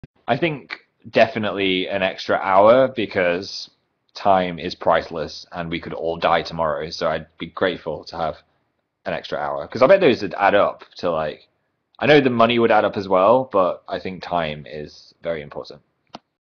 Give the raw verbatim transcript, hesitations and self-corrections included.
I think definitely an extra hour because time is priceless and we could all die tomorrow. So I'd be grateful to have an extra hour because I bet those would add up to like. I know the money would add up as well, but I think time is very important.